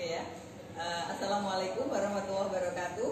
Ya. Assalamualaikum warahmatullahi wabarakatuh.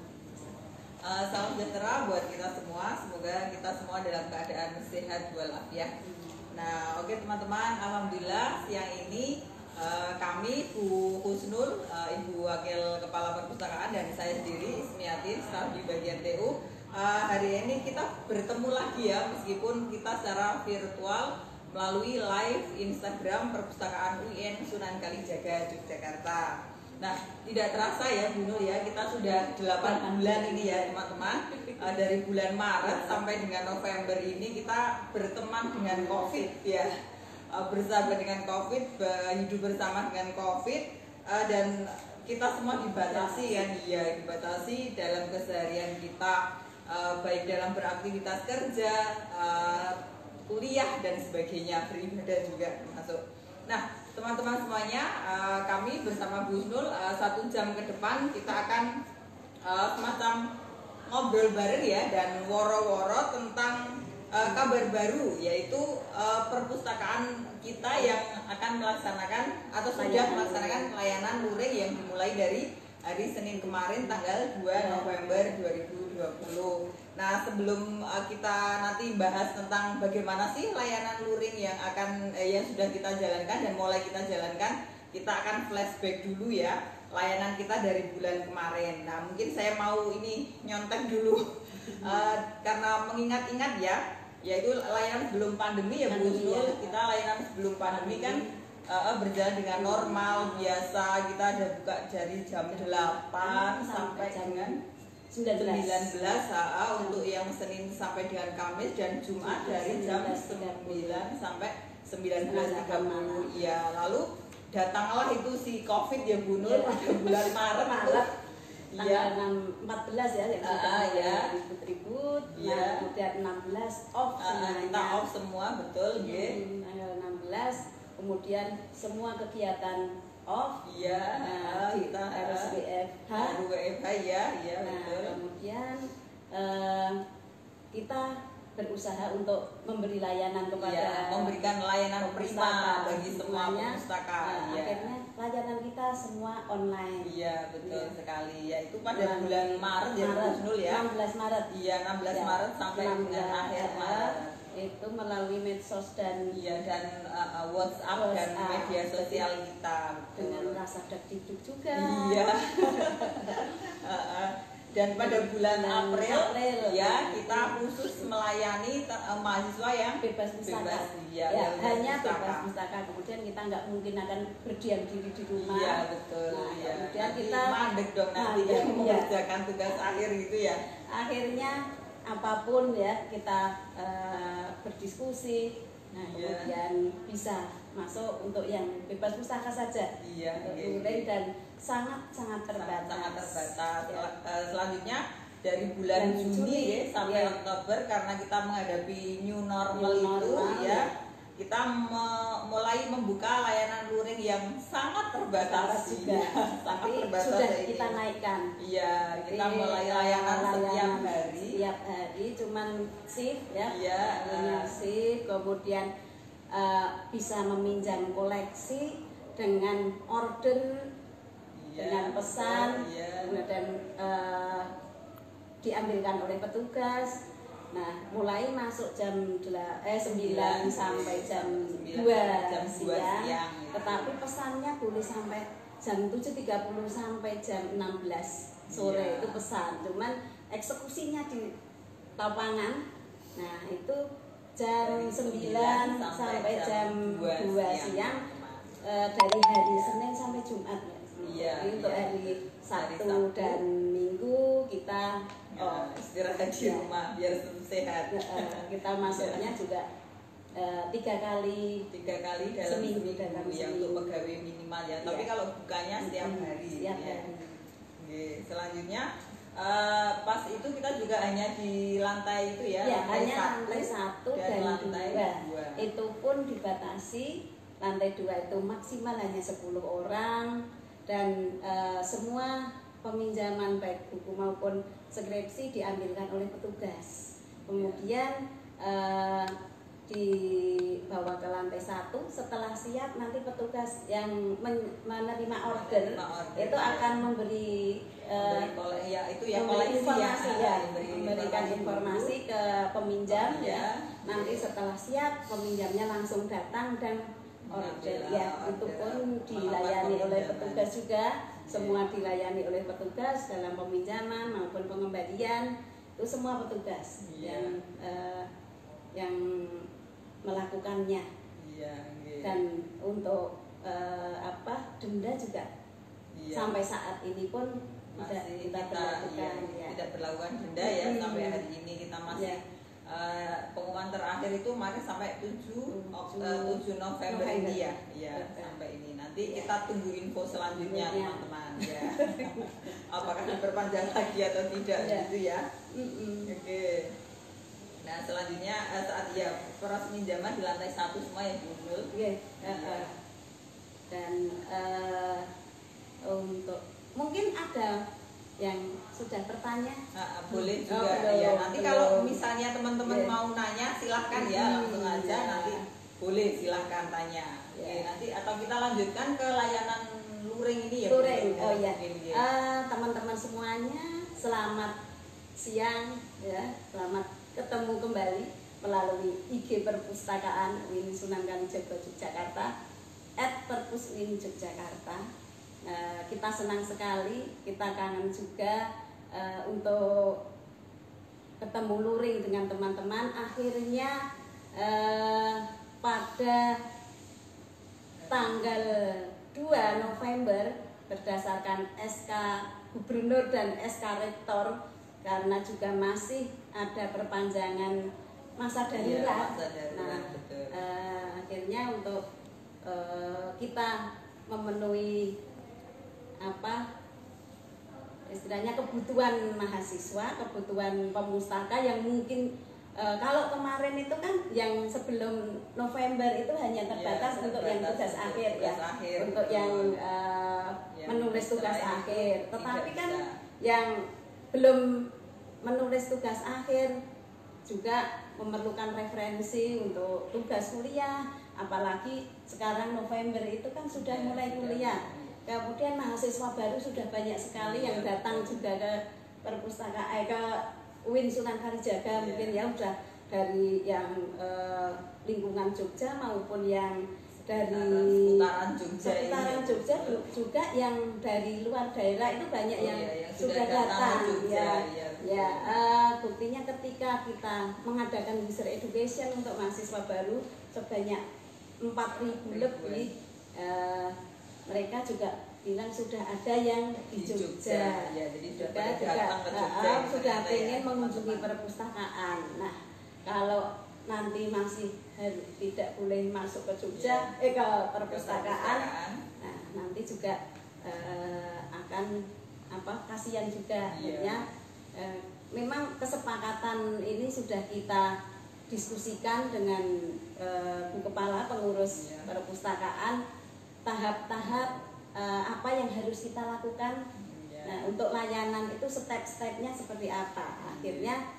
Salam sejahtera buat kita semua. Semoga kita semua dalam keadaan sehat walafiat. Nah, oke teman-teman, alhamdulillah siang ini kami Bu Husnul, Ibu Wakil Kepala Perpustakaan, dan saya sendiri Ismiatin, staf di bagian TU. Hari ini kita bertemu lagi ya, meskipun kita secara virtual melalui live Instagram Perpustakaan UIN Sunan Kalijaga, Yogyakarta. Nah, tidak terasa ya Bu Nur ya, kita sudah 8 bulan ini ya teman-teman. Dari bulan Maret sampai dengan November ini kita berteman dengan COVID ya, bersahabat dengan COVID, hidup bersama dengan COVID, dan kita semua dibatasi kan, ya dibatasi dalam keseharian kita, baik dalam beraktivitas kerja, kuliah dan sebagainya, beribadah juga termasuk. Nah, teman-teman semuanya, kami bersama Bu Husnul 1 jam ke depan kita akan semacam ngobrol bareng ya, dan woro-woro tentang kabar baru, yaitu perpustakaan kita yang akan melaksanakan atau sudah melaksanakan layanan luring yang dimulai dari hari Senin kemarin tanggal 2 November 2020. Nah, sebelum kita nanti bahas tentang bagaimana sih layanan luring yang sudah kita jalankan dan mulai kita jalankan, kita akan flashback dulu ya layanan kita dari bulan kemarin. Nah, mungkin saya mau ini nyontek dulu karena mengingat-ingat ya, yaitu layanan sebelum pandemi ya Bu Husnul. Kita layanan sebelum pandemi kan berjalan dengan normal biasa. Kita ada buka dari jam 8 sampai dengan 19 untuk yang Senin sampai dengan Kamis, dan Jumat dari jam 9 sampai 19.30 ya. Lalu datanglah itu si COVID ya Bu Nur pada bulan Maret tanggal 14 ya, yang sudah ribut-ribut. Nah, kemudian 16 off semuanya. Kita off semua, betul tanggal 16 kemudian semua kegiatan off. Kita harus WFH ya, nah, betul. Kemudian kita berusaha untuk memberi layanan kepada memberikan layanan prima bagi semua perpustakaan. Akhirnya layanan kita semua online. Iya, betul sekali. Ya, itu pada bulan Maret ya Bu Husnul ya. 16 Maret. Iya, 16 Maret sampai dengan akhir Maret. Itu melalui medsos dan WhatsApp dan media sosial kita. Dengan rasa dagdikduk juga. Iya. Dan pada bulan April ya kita khusus melayani mahasiswa yang bebas pustaka. Hanya bebas pustaka. Kemudian kita nggak mungkin akan berdiam diri di rumah. Iya, betul. Kemudian kita mandek dong nanti mengerjakan tugas akhir gitu ya. Akhirnya apapun ya kita berdiskusi. Nah, kemudian bisa masuk untuk yang bebas pustaka saja. Dan sangat terbatas. Selanjutnya dari bulan Juni sampai Oktober, karena kita menghadapi new normal kita mulai membuka layanan luring yang sangat terbatas juga. Tapi sudah kita naikkan. Iya, kita mulai layanan setiap hari cuman shift ya. Shift, kemudian bisa meminjam koleksi dengan order, dengan pesan, dan diambilkan oleh petugas. Nah, mulai masuk jam 9 sampai jam 2 siang. Tetapi pesannya boleh sampai jam 7.30 sampai jam 16 sore. Itu pesan. Cuman eksekusinya di lapangan. Nah, itu jam 9 sampai jam 2 siang dari hari Senin sampai Jumat. Untuk hari Sabtu dan Minggu kita istirahat di rumah biar sehat. Kita masuknya juga 3 kali dalam seminggu ya, untuk pegawai minimal ya. Tapi kalau bukanya setiap hari. Selanjutnya pas itu kita juga hanya di lantai itu ya, hanya lantai 1 dan lantai 2. Itu pun dibatasi. Lantai 2 itu maksimal hanya 10 orang, dan semua peminjaman baik buku maupun skripsi diambilkan oleh petugas. Kemudian dibawa ke lantai 1. Setelah siap nanti petugas yang menerima order itu akan memberi informasi memberikan informasi ke peminjam ya. Nanti setelah siap peminjamnya langsung datang dan order ya. Itu pun dilayani oleh petugas juga. Semua dilayani oleh petugas dalam peminjaman maupun pengembalian, itu semua petugas yang melakukannya. Dan untuk denda juga sampai saat ini pun masih kita berlakukan, tidak berlakukan denda ya. Sampai hari ini kita masih pengumuman terakhir itu kemarin sampai 7 November ini ya. Sampai ini. Nanti kita tunggu info selanjutnya teman-teman ya. Apakah diperpanjang lagi atau tidak gitu ya. Oke. Nah, selanjutnya saat proses pinjaman di lantai 1 semua ya Bu Nul. Dan untuk mungkin ada yang sudah bertanya, boleh juga ya. Nanti kalau misalnya teman-teman mau nanya silahkan ya, langsung aja nanti boleh silahkan tanya. Oke, nanti atau kita lanjutkan ke layanan luring ini ya. Luring, teman-teman semuanya selamat siang ya, selamat ketemu kembali melalui IG Perpustakaan UIN Sunan Kalijaga Yogyakarta @perpuswin Yogyakarta. Kita senang sekali, kita kangen juga untuk ketemu luring dengan teman-teman. Akhirnya pada tanggal 2 November berdasarkan SK Gubernur dan SK Rektor, karena juga masih ada perpanjangan masa darurat. Akhirnya untuk kita memenuhi istilahnya kebutuhan mahasiswa, kebutuhan pemustaka yang mungkin kalau kemarin itu kan yang sebelum November itu hanya terbatas untuk yang tugas akhir ya, untuk yang menulis tugas akhir. Tetapi kan yang belum menulis tugas akhir juga memerlukan referensi untuk tugas kuliah, apalagi sekarang November itu kan sudah mulai kuliah. Kemudian mahasiswa baru sudah banyak sekali yang datang juga ke perpustakaan ke UIN Sunan Kalijaga, mungkin ya udah dari yang lingkungan Jogja maupun yang dari seputaran Jogja juga yang dari luar daerah itu banyak yang sudah datang buktinya ketika kita mengadakan user education untuk mahasiswa baru sebanyak 4.000 lebih, mereka juga bilang sudah ada yang di Jogja, jadi sudah pengen mengunjungi perpustakaan. Nah, kalau nanti masih tidak boleh masuk ke Jogja, ke perpustakaan, nah nanti juga akan kasihan juga. Akhirnya memang kesepakatan ini sudah kita diskusikan dengan Bu Kepala Pengurus Perpustakaan, tahap-tahap apa yang harus kita lakukan. Nah, untuk layanan itu step-stepnya seperti apa. Akhirnya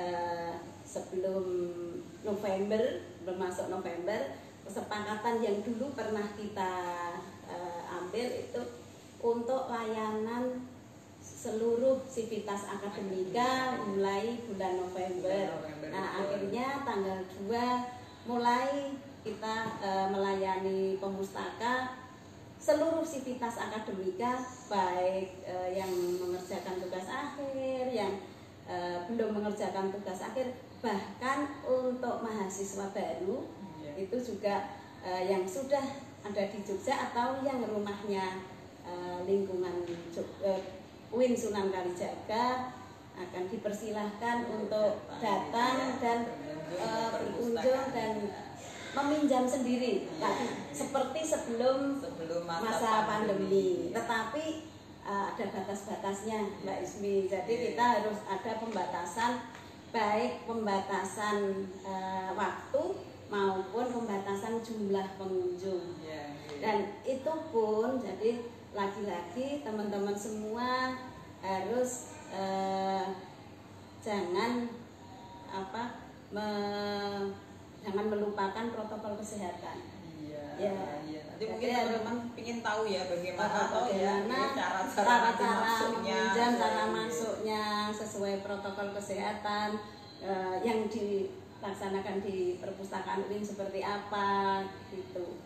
sebelum November, belum masuk November, kesepakatan yang dulu pernah kita ambil itu untuk layanan seluruh sivitas akademika mulai bulan November. Nah, akhirnya tanggal 2 mulai kita melayani pemustaka seluruh sivitas akademika, baik yang mengerjakan tugas akhir, yang belum mengerjakan tugas akhir, bahkan untuk mahasiswa baru itu juga yang sudah ada di Jogja atau yang rumahnya lingkungan UIN Sunan Kalijaga akan dipersilahkan untuk datang dan berkunjung dan meminjam sendiri, seperti sebelum masa pandemi. Tetapi ada batas-batasnya, Mbak Ismi. Jadi kita harus ada pembatasan, baik pembatasan waktu maupun pembatasan jumlah pengunjung. Dan itu pun jadi lagi-lagi teman-teman semua harus jangan jangan melupakan protokol kesehatan. Iya. Ya. Iya. Nanti mungkin teman-teman ingin tahu ya bagaimana cara masuknya, cara masuknya sesuai protokol kesehatan yang dilaksanakan di perpustakaan UIN seperti apa gitu.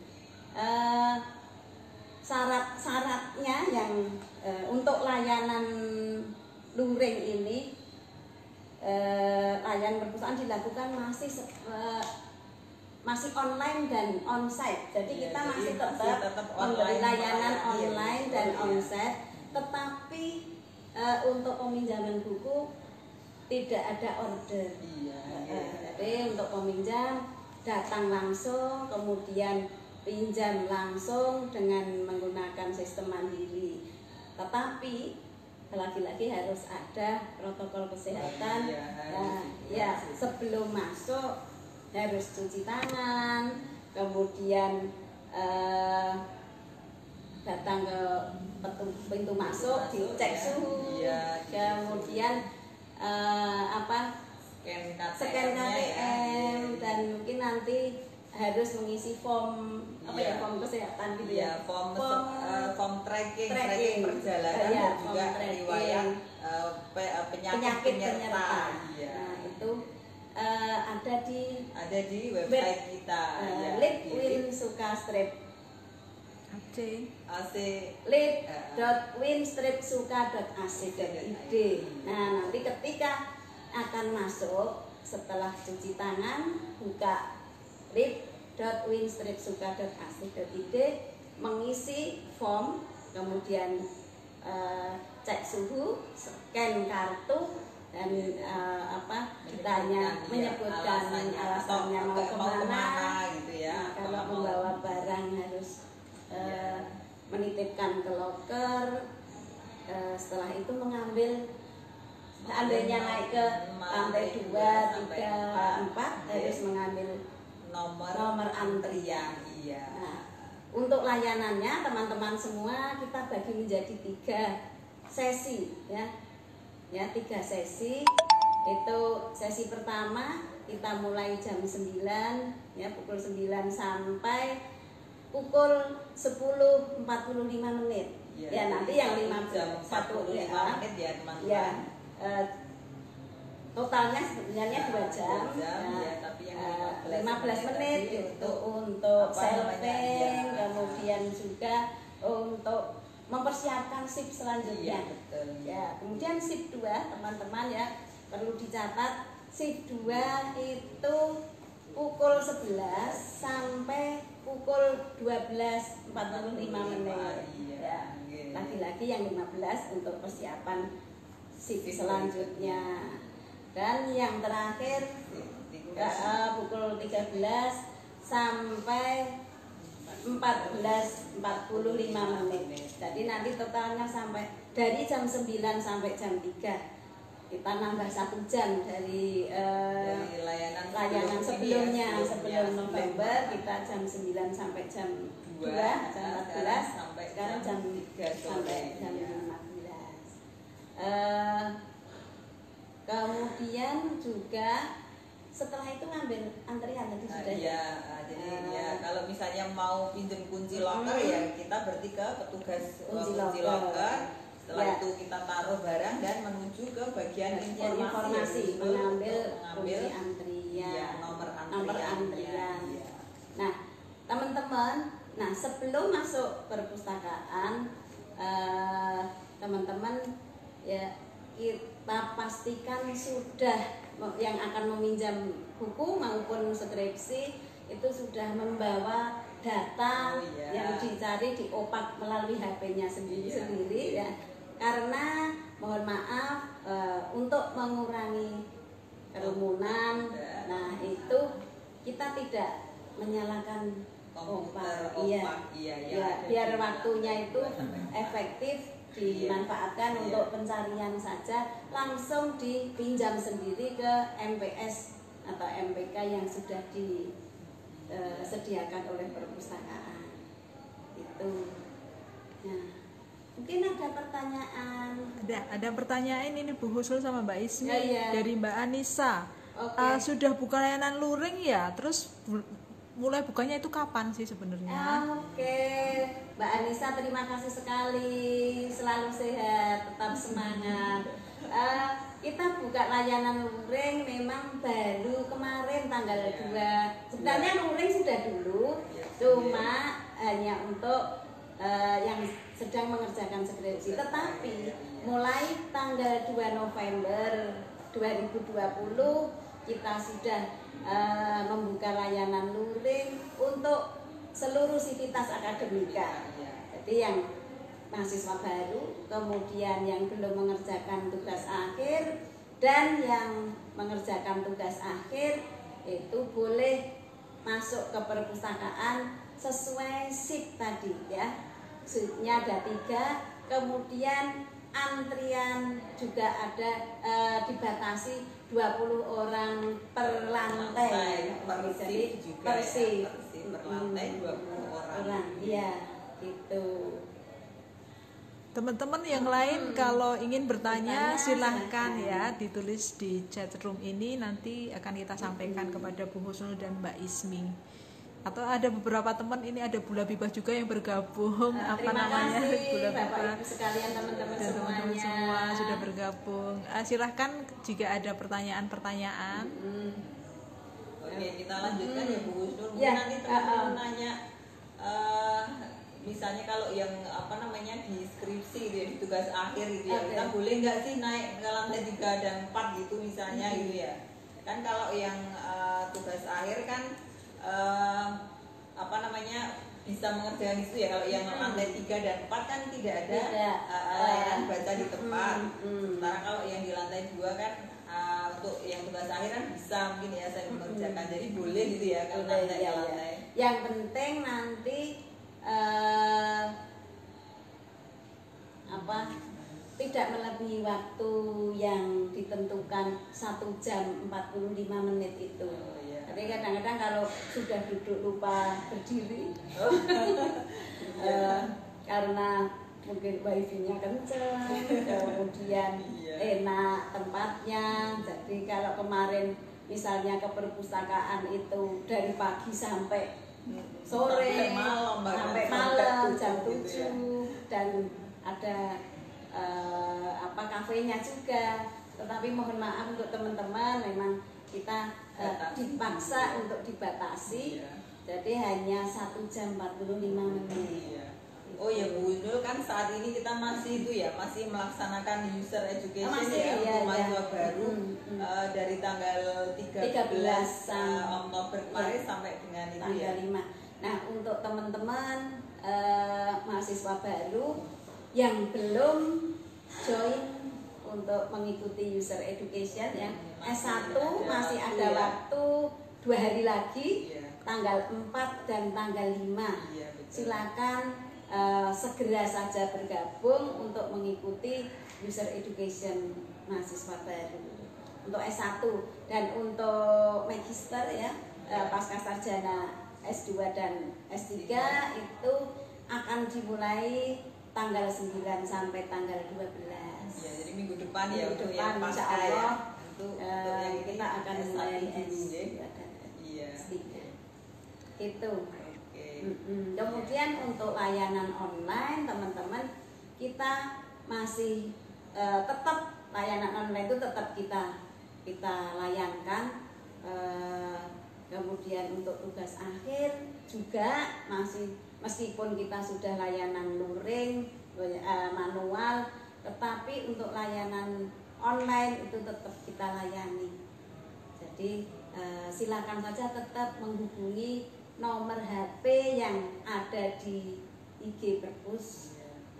Syarat-syaratnya yang untuk layanan luring ini, layanan perpustakaan dilakukan masih online dan onsite. Jadi kita masih tetap memberi layanan online dan onsite, tetapi untuk peminjaman buku tidak ada order. Jadi untuk peminjam datang langsung, kemudian pinjam langsung dengan menggunakan sistem mandiri. Tetapi lagi-lagi harus ada protokol kesehatan. Sebelum masuk harus cuci tangan, kemudian datang ke pintu masuk dicek suhu, kemudian scan KTM, dan mungkin nanti harus mengisi form form kesehatan gitu form tracking perjalanan dan juga riwayat penyakit penyerta. Nah itu ada di website kita, lead.win-suka.ac.id. Nah nanti ketika akan masuk setelah cuci tangan, buka lead.win-suka.ac.id, mengisi form, kemudian cek suhu, scan kartu, dan ditanya menyebutkan alasannya mau kemana gitu ya. Kalau membawa barang harus menitipkan ke loker. Setelah itu mengambil, seandainya naik ke lantai 2, 3, 4 harus mengambil nomor antrian. Nah, untuk layanannya teman-teman semua kita bagi menjadi 3 sesi ya. 3 sesi. Itu sesi pertama kita mulai jam 9 ya, pukul 9 sampai pukul 10.45 menit. Nanti yang 45 menit ya teman-teman. Totalnya sebenarnya 2 jam. Tapi yang 15 menit itu untuk selfing, kemudian juga untuk mempersiapkan shift selanjutnya. Kemudian shift 2 teman-teman ya, perlu dicatat, shift 2 itu pukul 11 sampai pukul 12.45 menit. Lagi-lagi yang 15 untuk persiapan shift selanjutnya. Dan yang terakhir pukul 13 sampai 14.45 menit. Jadi nanti totalnya sampai dari jam 9 sampai jam 3. Kita nambah 1 jam dari layanan sebelumnya. Sebelum November kita jam 9 sampai jam 2, jam 14, sekarang jam 3 sampai jam 15. Kemudian juga setelah itu ngambil antrian tadi sudah kalau misalnya mau pinjam kunci loker ya kita berarti ke petugas kunci loker. Setelah itu kita taruh barang dan menuju ke bagian informasi mengambil kunci antrian, nomor antrian. Nah teman-teman, sebelum masuk perpustakaan teman-teman ya kita pastikan sudah yang akan meminjam buku maupun skripsi itu sudah membawa data yang dicari di opak melalui HP-nya sendiri ya. Karena mohon maaf untuk mengurangi kerumunan, itu kita tidak menyalakan opak. Biar waktunya itu efektif dimanfaatkan untuk pencarian saja, langsung dipinjam sendiri ke MPS atau MPK yang sudah disediakan oleh perpustakaan. Itu. Nah, mungkin ada pertanyaan. Ada pertanyaan ini Bu Husnul sama Mbak Ismi Ya. dari Mbak Anissa. sudah buka layanan luring ya, terus mulai bukanya itu kapan sih sebenarnya? Oke, Mbak Anissa, terima kasih sekali, selalu sehat, tetap semangat. Kita buka layanan luring memang baru kemarin tanggal 2. Sebenarnya luring sudah dulu, cuma hanya untuk yang sedang mengerjakan skripsi. Tetapi mulai tanggal 2 November 2020 kita sudah membuka layanan luring untuk seluruh sivitas akademika. Jadi yang mahasiswa baru, kemudian yang belum mengerjakan tugas akhir, dan yang mengerjakan tugas akhir itu boleh masuk ke perpustakaan sesuai shift tadi ya. Shiftnya ada 3, kemudian antrian juga ada, dibatasi 20 orang per lantai. Jadi per shift per lantai 20 orang. Iya, gitu. Teman-teman yang lain kalau ingin bertanya silahkan ya, ditulis di chat room ini, nanti akan kita sampaikan kepada Bu Husnul dan Mbak Ismi. Atau ada beberapa teman, ini ada Bu Labibah juga yang bergabung, terima kasih Bapak Ibu sekalian, teman-teman semua sudah bergabung. Silahkan jika ada pertanyaan-pertanyaan. Oke, kita lanjutkan ya Bu Husnul. Mungkin nanti teman-teman nanya, misalnya kalau yang di skripsi gitu ya, di tugas akhir gitu ya, kita boleh nggak sih naik ke lantai 3 dan 4 gitu misalnya gitu ya. Kan kalau yang tugas akhir kan bisa mengerjakan itu ya. Kalau yang lantai 3 dan 4 kan tidak ada layanan baca di tempat. Sementara kalau yang di lantai 2 kan untuk yang tugas akhir kan bisa mungkin ya saya mengerjakan. Jadi boleh gitu ya kalau lantai ke lantai. Yang penting nanti tidak melebihi waktu yang ditentukan 1 jam 45 menit itu. Jadi kadang-kadang kalau sudah duduk lupa berdiri karena mungkin wifi-nya kenceng, kemudian enak tempatnya. Jadi kalau kemarin misalnya ke perpustakaan itu dari pagi sampai sore, sampai malam jam 7 gitu ya. Dan ada kafenya juga. Tetapi mohon maaf untuk teman-teman, memang kita dipaksa untuk dibatasi. Jadi hanya 1 jam 45 menit. Oh ya Bu Husnul, kan saat ini kita masih melaksanakan user education untuk mahasiswa baru dari tanggal 13 Oktober kemarin sampai dengan itu tanggal 5. Nah, untuk teman-teman mahasiswa baru yang belum join untuk mengikuti user education ya, S1 masih ada waktu 2 hari lagi, tanggal 4 dan tanggal 5. Silakan segera saja bergabung untuk mengikuti user education mahasiswa baru untuk S1. Dan untuk magister ya, pasca sarjana S2 dan S3 itu akan dimulai tanggal 9 sampai tanggal 12. Ya, jadi minggu depan ya untuk yang pasca Allah, untuk yang kita akan mulai S2 dan S3. Itu. Kemudian untuk layanan online teman-teman, kita masih tetap layanan online itu tetap kita layankan. Kemudian untuk tugas akhir juga masih, meskipun kita sudah layanan luring manual, tetapi untuk layanan online itu tetap kita layani. Jadi silakan saja tetap menghubungi nomor HP yang ada di IG Perpus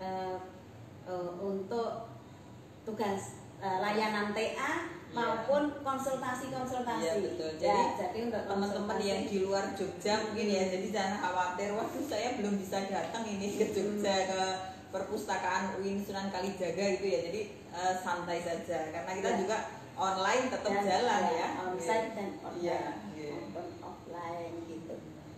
untuk tugas layanan TA maupun konsultasi-konsultasi. Iya betul. Jadi untuk teman-teman yang di luar Jogja mungkin ya, jadi jangan khawatir, waduh saya belum bisa datang ini ke Jogja ke perpustakaan UIN Sunan Kalijaga itu ya. Jadi santai saja karena kita juga online tetap jalan ya. Onsite dan online maupun offline gitu.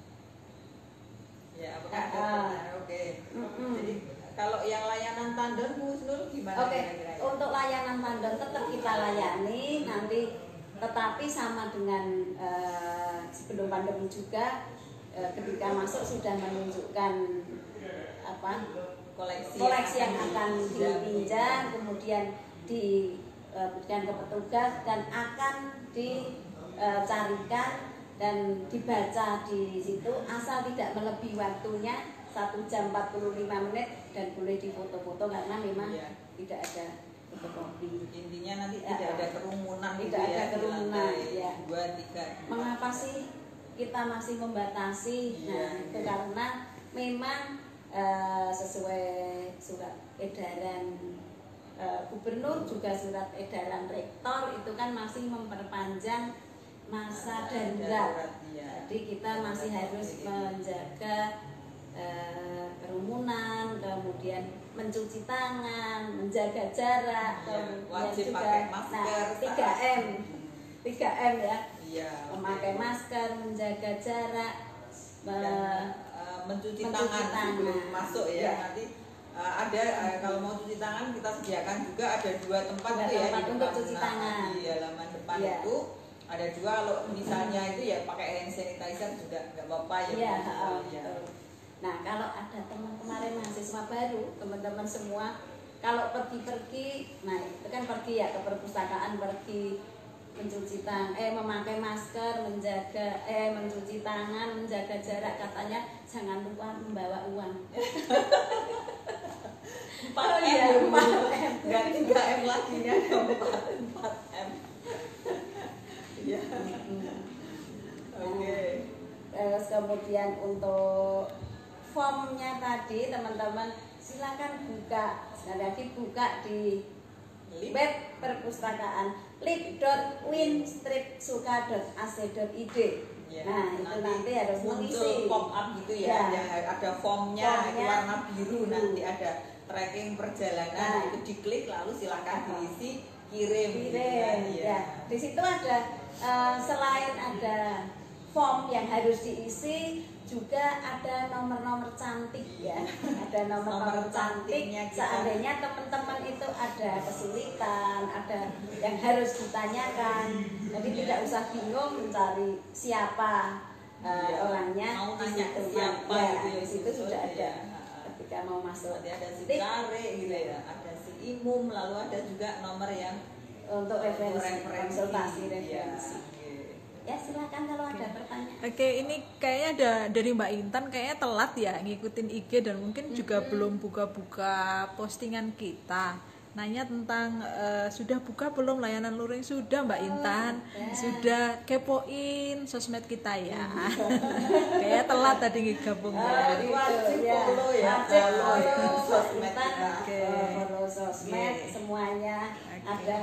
Ya, apakah ada pertanyaan? Oke. Jadi kalau yang layanan tandon Bu Husnul gimana kira-kira? Untuk layanan tandon tetap kita layani. Nanti tetapi sama dengan sebelum pandemi juga, ketika masuk sudah menunjukkan apa koleksi yang akan dipinjam, kemudian diberikan ke petugas dan akan dicarikan dan dibaca di situ, asal tidak melebihi waktunya 1 jam 45 menit dan boleh difoto-foto karena memang tidak ada fotokopi. Intinya nanti tidak ada kerumunan, tidak ada kerumunan ya. 2, 3. Mengapa sih kita masih membatasi? Nah, itu karena memang sesuai surat edaran gubernur, juga surat edaran rektor itu kan masih memperpanjang masa darurat. Jadi kita masih harus menjaga kerumunan, kemudian mencuci tangan, menjaga jarak, kemudian wajib juga pakai masker, 3M ya, memakai masker, menjaga jarak, mencuci tangan sebelum masuk ya. Nanti ada kalau mau cuci tangan kita sediakan juga ada 2 tempat itu ya, di untuk cuci tangan di halaman depan itu ada 2. Kalau misalnya itu ya pakai hand sanitizer juga nggak apa-apa ya. Nah, kalau ada teman kemarin mahasiswa baru, teman-teman semua kalau pergi-pergi, nah itu kan pergi ya ke perpustakaan, pergi mencuci tangan, memakai masker, mencuci tangan, menjaga jarak, katanya jangan lupa membawa uang. 4M, nggak 3M lagi, ini ada 4M. Iya. Oke. Terus kemudian untuk formnya tadi teman-teman silakan buka, sekali lagi buka di web perpustakaan lip.win-suka.ac.id. Nah, itu nanti harus mengisi pop up gitu ya. Yang ada formnya warna biru, nanti ada tracking perjalanan, itu diklik lalu silakan diisi, kirim. Ya. Di situ ada selain ada form yang harus diisi, juga ada nomor-nomor cantik ya. Ada nomor-nomor cantik. Seandainya teman-teman itu ada kesulitan, ada yang harus ditanyakan, jadi tidak usah bingung mencari siapa orangnya. Mau nanya ke siapa di situ sudah ada. Ketika mau masuk, ada si Kare gitu ya, ada si Imum, lalu ada juga nomor yang untuk referensi, konsultasi referensi. Ya silakan kalau ada pertanyaan. Oke, ini kayaknya ada dari Mbak Intan, kayaknya telat ya ngikutin IG dan mungkin juga belum buka-buka postingan kita. Nanya tentang sudah buka belum layanan luring? Sudah Mbak Intan, sudah kepoin sosmed kita ya. Kayaknya telat tadi ngegabung. Jadi wajib follow ya, follow sosmed kita. Follow sosmed semuanya. Ada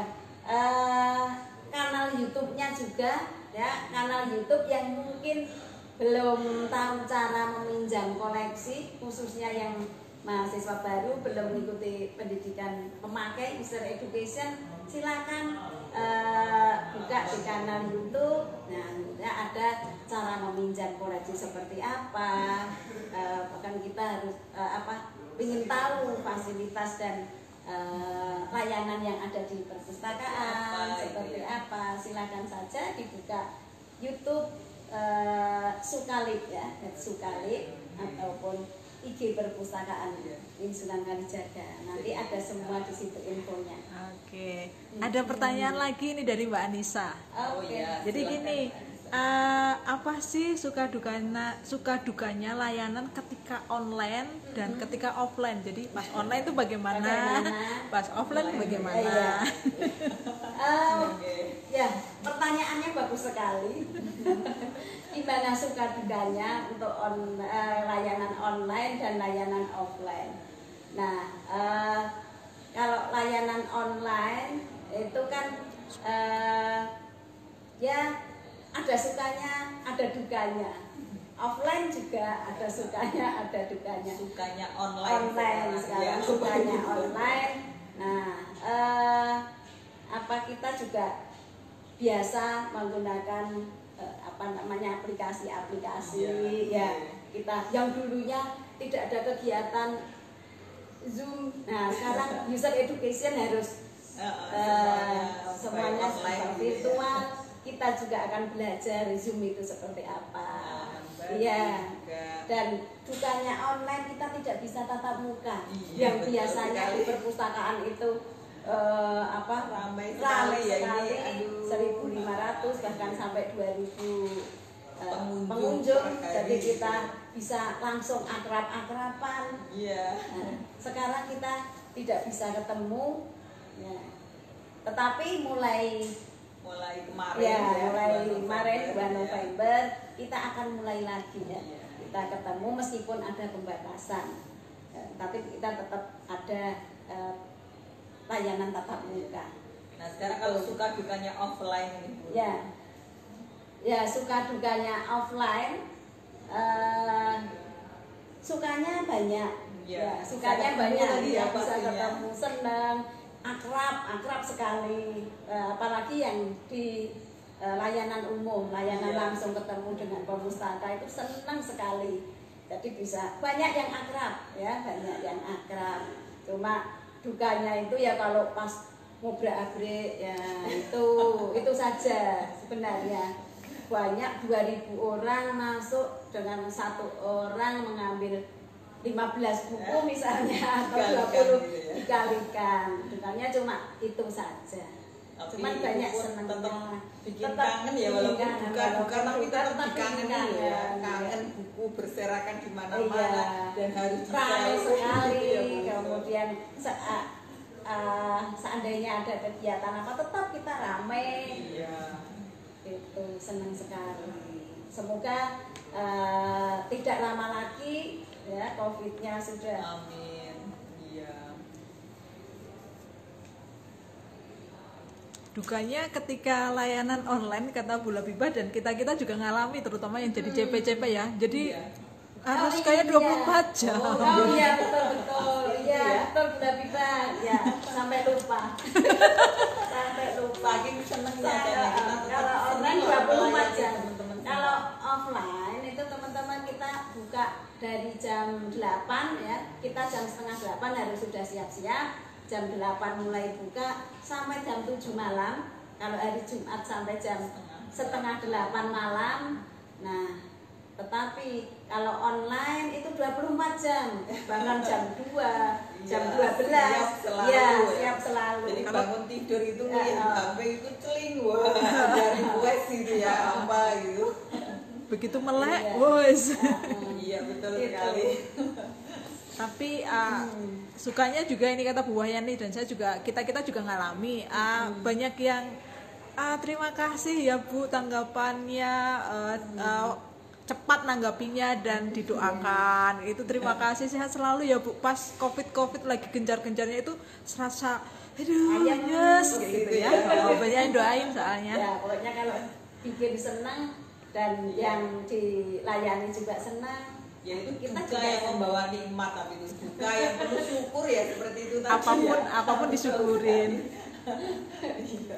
kanal YouTube-nya juga. Ya, kanal YouTube yang mungkin belum tahu cara meminjam koleksi, khususnya yang mahasiswa baru belum mengikuti pendidikan memakai user education, silakan buka di kanal YouTube. Nah, ya ada cara meminjam koleksi seperti apa. Bahkan kita harus ingin tahu fasilitas dan layanan yang ada di perpustakaan seperti apa, silakan saja dibuka YouTube Sukalip ya, Sukalip ataupun IG perpustakaan Sunan Kalijaga. Nanti ada semua di situ infonya. Oke. Ada pertanyaan lagi nih dari Mbak Anissa. Jadi gini, apa sih suka dukanya layanan ketika online dan ketika offline? Jadi pas online itu bagaimana? Pas offline bagaimana? Ya, pertanyaannya bagus sekali. Gimana suka dukanya untuk layanan online dan layanan offline? Nah, kalau layanan online itu kan ya ada sukanya, ada dukanya. Offline juga ada sukanya, ada dukanya. Sukanya online sekarang sukanya online. Nah, kita juga biasa menggunakan aplikasi-aplikasi ya. Kita yang dulunya tidak ada kegiatan Zoom. Nah, sekarang user education harus semuanya virtual. kita juga akan belajar Zoom itu seperti apa. Baru Iya. juga. Dan dukanya online kita tidak bisa tatap muka. Iya, Yang betul biasanya sekali. di perpustakaan itu Ramai ramai sekali ya sekali, ini, aduh. 1.500 bahkan sampai 2.000 Pengunjung pengunjung. per hari. Jadi kita bisa langsung akrab-akraban. Iya. Nah, sekarang kita tidak bisa ketemu, ya. Tetapi mulai kemarin ya, ya, mulai 2 kemarin 2 ya. November kita akan mulai lagi ya. Iya. Kita ketemu meskipun ada pembatasan, tapi kita tetap ada layanan tatap muka. Nah sekarang kalau suka dukanya offline ini Bu. Ya suka dukanya offline, sukanya banyak. Ya, Sukanya bisa banyak ketemu ya, ya bisa pastinya. ketemu, senang, akrab sekali. Apalagi yang di layanan umum, layanan Iya. langsung ketemu dengan pemustaka itu senang sekali. Jadi bisa banyak yang akrab ya, banyak yang akrab. Cuma dukanya itu ya kalau pas ngobrak-abrik ya itu saja sebenarnya. Banyak 2.000 orang masuk dengan satu orang mengambil 15 buku misalnya atau 20 Dikalikan gitu ya. dikalikan. Dukanya cuma itu saja. Tapi Cuman Ibu banyak pun senangnya. tetap bikin Tetap kangen ya bikin walaupun kangen, buka tapi tetap bikin dikangenin kangen, ya. ya. Kangen buku berserakan di mana-mana Iya. dan harus Ramai disewa sekali. gitu ya, Bu. Kemudian seandainya ada kegiatan apa tetap kita ramai. Iya. Itu senang sekali. Semoga tidak lama lagi ya COVID-nya sudah. Amin. Iya. Dukanya ketika layanan online kata Bu Labibah dan kita juga ngalami terutama yang jadi CP-CP ya. Jadi Iya. harus Oh, kayak iya. 24 jam. Oh iya betul. Iya Ya. betul sudah bisa. Ya sampai lupa. Sampai lupa. Saking senengnya kan ya, kita tetap Kalau seneng online loh 24 melayani jam. teman-teman semua. Kalau offline itu teman-teman kita buka dari jam 8 ya. Kita jam setengah 8 harus sudah siap-siap. Jam 8 mulai buka sampai jam 7 malam. Kalau hari Jumat sampai jam setengah 8 malam. Nah, tetapi kalau online itu 24 jam, bahkan jam 2, jam Iya, 12. siap selalu Ya, ya. siap selalu. Jadi bangun tidur itu Ya, lihat HP itu celing wah dari request gitu ya apa gitu. Begitu melek, Iya. wes. Iya betul Gitu. sekali. Tapi sukanya juga ini kata Bu Wahyani dan saya juga kita juga ngalami banyak yang terima kasih ya Bu tanggapannya cepat nanggapinya dan didoakan itu terima kasih sehat selalu ya Bu pas covid lagi gencar-gencarnya itu serasa aduh Ayam yes terus gitu gitu ya ya. banyak yang doain soalnya. Ya, pokoknya kalau bikin senang dan yang dilayani juga senang. Ya itu Kita duka juga yang senang. membawa nikmat tapi itu duka yang penuh syukur ya seperti itu tadi apapun ya. disyukurin. Iya.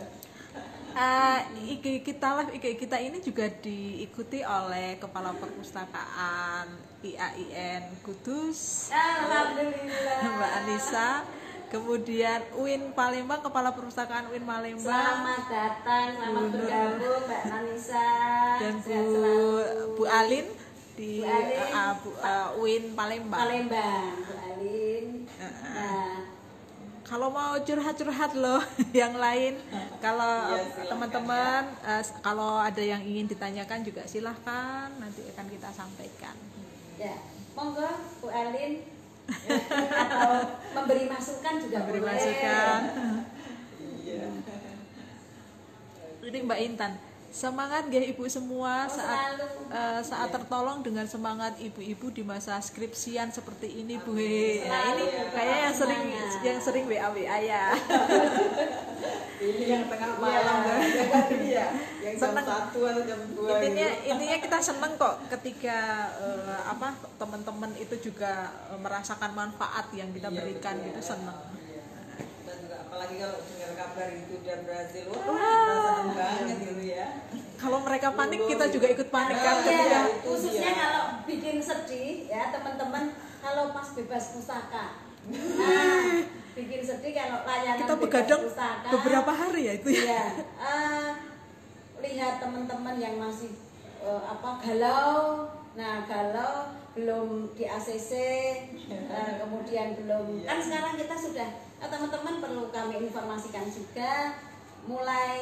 IG kita ini juga diikuti oleh Kepala Perpustakaan IAIN Kudus, Alhamdulillah. Mbak Anissa, kemudian UIN Palembang, Kepala Perpustakaan UIN Palembang, Selamat datang, selamat Bu Nur. bergabung Mbak Anissa. dan Sehat selalu. Bu Alin di Bu Alin. UIN Palembang. Palembang, Bu Alin. Nah, Kalau mau curhat-curhat loh yang lain, kalau Iya, silakan, teman-teman kalau ada yang ingin ditanyakan juga silahkan, nanti akan kita sampaikan. ya, monggo Bu Alin atau memberi masukan juga Beri boleh. masukan. Iya. Ini Mbak Intan, semangat nggih Ibu semua saat saat tertolong dengan semangat ibu-ibu di masa skripsian seperti ini Bu. Nah, ini kayak yang sering WA ya. Ini yang tengah malam kan iya, yang jam Seneng. 1 atau jam 2 Intinya kita seneng kok ketika teman-teman itu juga merasakan manfaat yang kita Iya, berikan betul. gitu seneng. Iya. Kita juga apalagi kalau dengar kabar itu dari Brazil, wah kita seneng banget gitu ya. Kalau mereka panik kita juga ikut panik kan. Iya, Iya, itu khususnya dia. kalau bikin sedih ya teman-teman kalau pas bebas pustaka. Nah, bikin sedih kalau layanan Kita bebas begadang pustaka. beberapa hari ya itu ya. Iya, melihat teman-teman yang masih galau, nah galau belum di ACC, kemudian belum, kan sekarang kita sudah, teman-teman perlu kami informasikan juga, mulai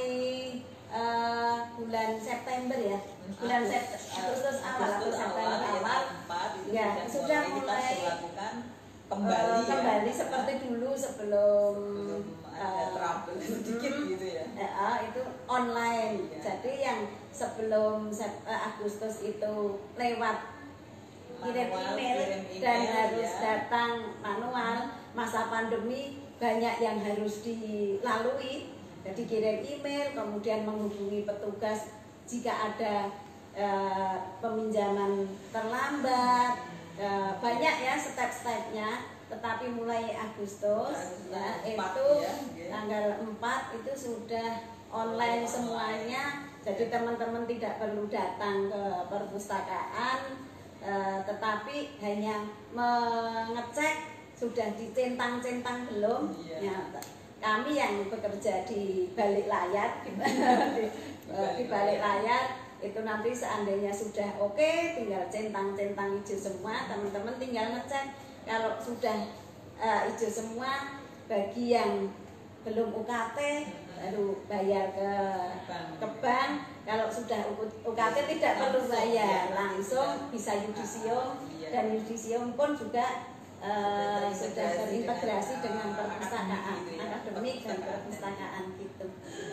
bulan September ya, bulan Agustus awal atau September awal, ya sudah mulai kembali seperti dulu sebelum ada trouble sedikit gitu ya. Itu online. Jadi yang sebelum Agustus itu lewat kirim email dan harus datang manual, masa pandemi banyak yang harus dilalui. Jadi kirim email, kemudian menghubungi petugas jika ada peminjaman terlambat, banyak ya step-stepnya. Tetapi mulai Agustus itu tanggal 4 itu sudah online semuanya. Jadi teman-teman tidak perlu datang ke perpustakaan, tetapi hanya mengecek sudah dicentang-centang belum. Ya, kami yang bekerja di balik layar, di balik layar itu nanti seandainya sudah oke, tinggal centang-centang hijau semua, teman-teman tinggal ngecek. Kalau sudah hijau semua, bagi yang belum UKT baru bayar ke bank. Kalau sudah UKT tidak perlu bayar, langsung bisa yudisium, dan yudisium pun juga sudah terintegrasi dengan perpustakaan akademik dan perpustakaan gitu.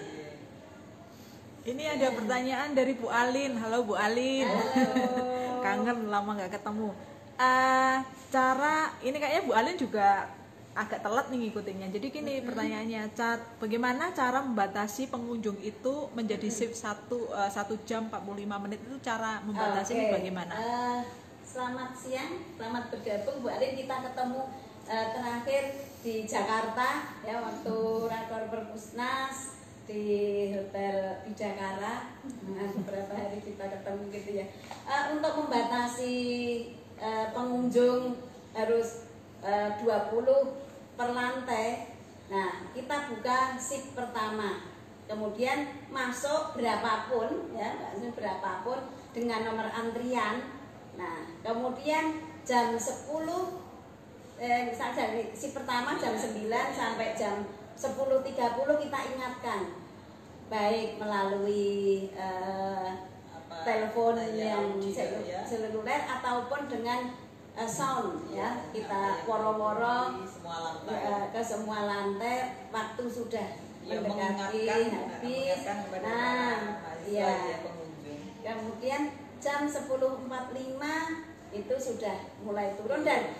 Ini ada pertanyaan dari Bu Alin. Halo Bu Alin. Halo. Kangen lama nggak ketemu. Cara ini kayaknya Bu Alin juga agak telat nih ngikutinnya. Jadi gini pertanyaannya, bagaimana cara membatasi pengunjung itu menjadi shift 1 jam 45 menit itu cara membatasi ini bagaimana? Selamat siang, selamat bergabung Bu Alin. Kita ketemu terakhir di Jakarta ya, waktu rakor Perpusnas di Hotel Bidakara. Beberapa hari kita ketemu gitu ya. Untuk membatasi pengunjung harus 20 per lantai. Nah, kita buka shift pertama. Kemudian masuk berapapun ya, berapapun dengan nomor antrian. Nah, kemudian jam 10 misalnya dari shift pertama jam 9 sampai jam 10.30 kita ingatkan, baik melalui telepon yang seluler ataupun dengan sound ya, kita woro-woro ke semua lantai waktu sudah mendekati habis. Nah, ya. Kemudian jam 10.45 itu sudah mulai turun, dan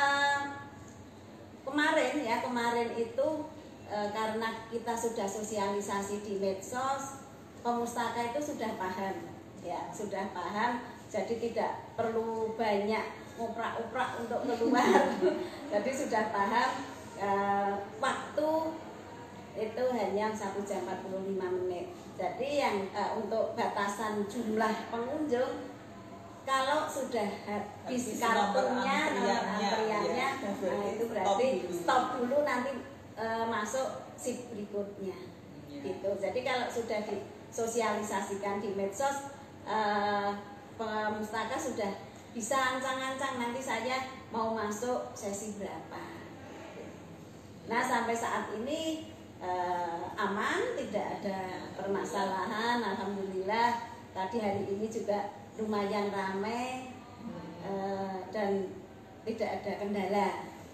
kemarin itu karena kita sudah sosialisasi di medsos, pemustaka itu sudah paham ya, sudah paham, jadi tidak perlu banyak uprak-uprak untuk keluar. Jadi sudah paham, waktu itu hanya 1 jam 45 menit. Jadi yang untuk batasan jumlah pengunjung, kalau sudah habis kartunya, nomor antriannya, itu berarti stop dulu, nanti masuk shift berikutnya gitu. Jadi kalau sudah disosialisasikan di medsos, pemustaka sudah bisa ancang-ancang nanti saya mau masuk sesi berapa. Nah, sampai saat ini aman, tidak ada permasalahan, alhamdulillah. Tadi hari ini juga lumayan ramai dan tidak ada kendala.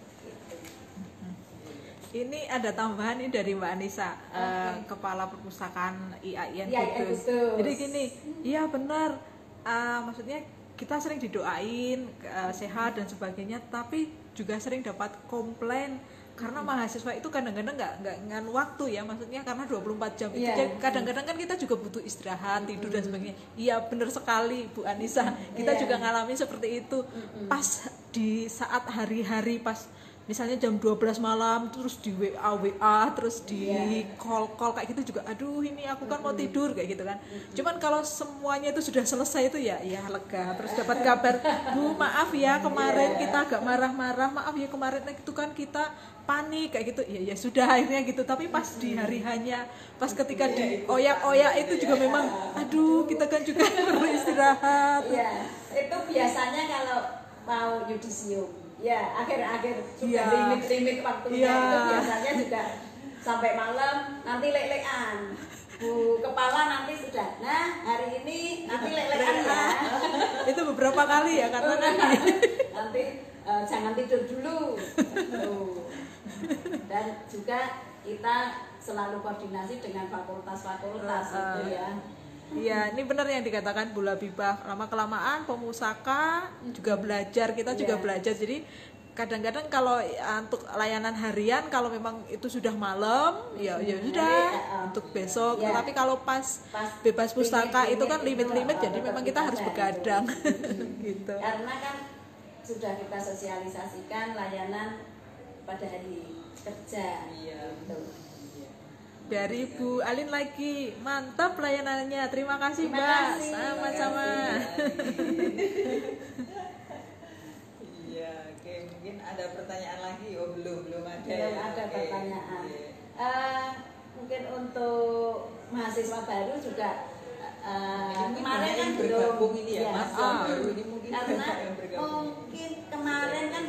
Ini ada tambahan ini dari Mbak Anissa, Kepala Perpustakaan IAIN Kudus. Jadi gini, iya benar, maksudnya kita sering didoain sehat dan sebagainya, tapi juga sering dapat komplain karena mahasiswa itu kadang-kadang nggak waktu ya, maksudnya karena 24 jam itu kadang-kadang kan kita juga butuh istirahat, tidur dan sebagainya. Iya benar sekali Bu Anissa, kita juga ngalamin seperti itu. Pas di saat hari-hari pas misalnya jam 12 malam terus di WA terus di call kayak gitu juga, aduh ini aku kan mau tidur kayak gitu kan. Cuman kalau semuanya itu sudah selesai itu ya lega, terus dapat kabar, Bu maaf ya kemarin kita agak marah-marah, maaf ya kemarin itu kan kita panik kayak gitu, ya sudah akhirnya gitu. Tapi pas di hari hanya pas ketika di oyak itu juga memang aduh kita kan juga perlu istirahat. Ya itu biasanya kalau mau yudisium ya akhir-akhir sudah limit waktunya itu biasanya juga sampai malam nanti lek-lekan. Bu kepala nanti sudah, nah hari ini nanti lek-lekan ya. Itu beberapa kali ya karena nanti jangan tidur dulu. Dan juga kita selalu koordinasi dengan fakultas-fakultas itu ya. Iya, ini benar yang dikatakan Bu Labibah, lama-kelamaan pemusaka juga belajar, kita juga belajar. Jadi kadang-kadang kalau untuk layanan harian kalau memang itu sudah malam, ya sudah untuk besok. Tapi kalau pas bebas pustaka itu kan limit-limit, jadi memang kita harus begadang. Gitu. Karena kan sudah kita sosialisasikan layanan pada hari kerja. Gitu. Dari Bu Alin lagi, mantap pelayanannya, terima kasih Mbak, sama-sama. Iya, oke, mungkin ada pertanyaan lagi? Oh belum ada. Belum ada pertanyaan. Mungkin untuk mahasiswa baru juga kemarin kan belum ini ya, baru ini mungkin karena mungkin kemarin kan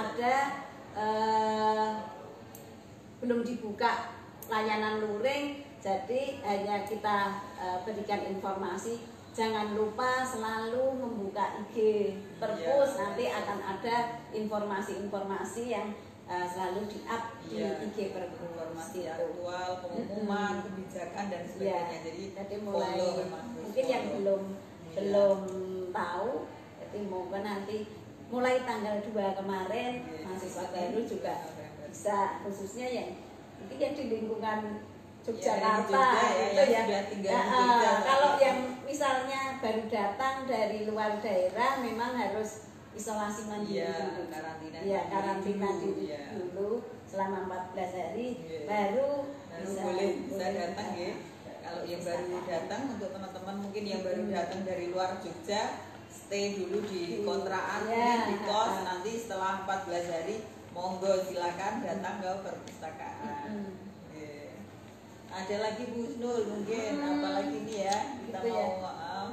belum dibuka layanan luring, jadi hanya kita berikan informasi. Jangan lupa selalu membuka IG Perpus, nanti akan ada informasi-informasi yang selalu di-up di IG Perpus, informasi aktual, pengumuman, kebijakan dan sebagainya. Jadi mulai mungkin yang belum tahu, jadi mungkin nanti mulai tanggal 2 kemarin mahasiswa baru juga bisa, khususnya yang mungkin yang di lingkungan Yogyakarta itu ya. Kalau yang misalnya baru datang dari luar daerah memang harus isolasi mandiri dulu. Karantina diri dulu selama 14 hari baru bisa datang ya. Kalau yang baru datang, untuk teman-teman mungkin yang baru datang dari luar Jogja, stay dulu di kontrakan, di kos, nanti setelah 14 hari monggo silakan datang ke perpustakaan. Ada lagi Bu Husnul mungkin, apalagi nih ya kita gitu mau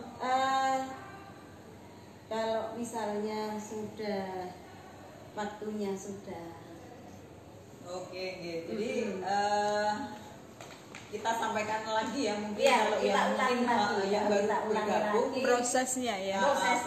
kalau misalnya sudah waktunya sudah. Oke. Jadi kita sampaikan lagi ya mungkin kalau yang mungkin yang baru bergabung prosesnya ya.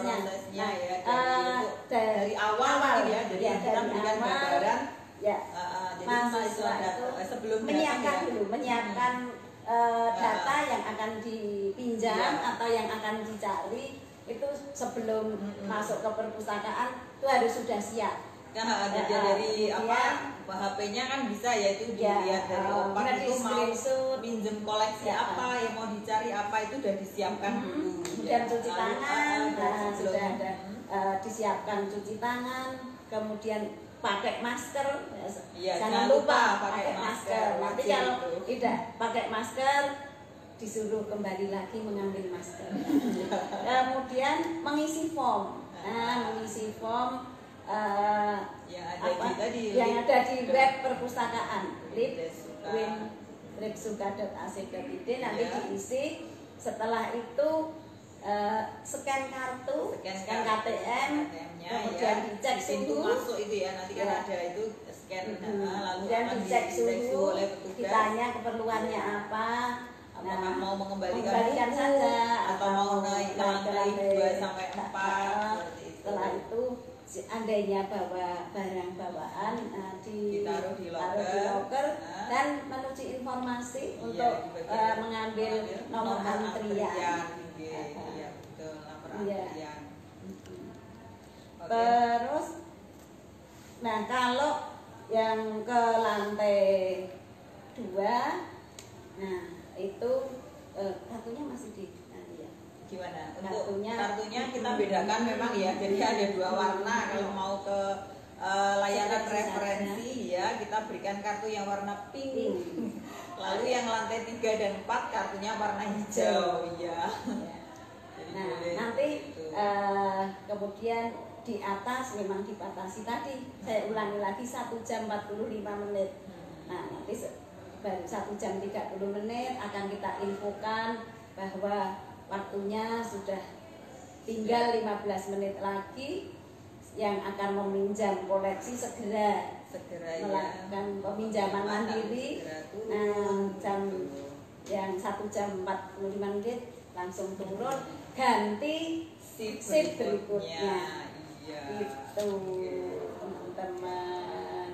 Dari awal mungkin ya. Jadi kita berikan gambaran. Ya. Jadi mahasiswa itu sebelum menyiapkan data yang akan dipinjam atau yang akan dicari itu sebelum masuk ke perpustakaan itu harus sudah siap. Dari HP-nya kan bisa ya, itu dilihat dari opak itu mau pinjem koleksi apa yang mau dicari apa itu udah disiapkan dulu. Kemudian cuci tangan, sudah ada disiapkan cuci tangan, kemudian pakai masker, jangan lupa pakai masker. Nanti kalau tidak pakai masker disuruh kembali lagi mengambil masker. Kemudian mengisi form, mengisi form yang ada di web perpustakaan lipsuka.ac.id, nanti diisi. Setelah itu scan kartu, scan KTM, kemudian dicek suhu. Masuk itu ya, nanti kan ada itu scan, lalu dan dicek suhu, oleh petugas. ditanya keperluannya apa. Apakah mau mengembalikan saja atau mau naik ke lantai 2 sampai 4. Setelah itu seandainya bawa barang bawaan ditaruh di loker dan menuju informasi untuk mengambil nomor antrian. Iya betul, nomor antrian. Terus kalau yang ke lantai 2, itu kartunya masih di gimana? Untuk kartunya kita bedakan memang ya, jadi ada 2 warna. Kalau mau ke layanan referensi ya, kita berikan kartu yang warna pink. Lalu yang lantai 3 dan 4 kartunya warna hijau ya. Nah, nanti kemudian di atas memang dibatasi tadi. Saya ulangi lagi 1 jam 45 menit. Nah, nanti baru 1 jam 30 menit akan kita infokan bahwa waktunya sudah tinggal 15 menit lagi. Yang akan meminjam koleksi segera melakukan peminjaman mandiri. Nah, yang 1 jam 45 menit langsung turun, ganti shift berikutnya. Iya. Itu teman-teman.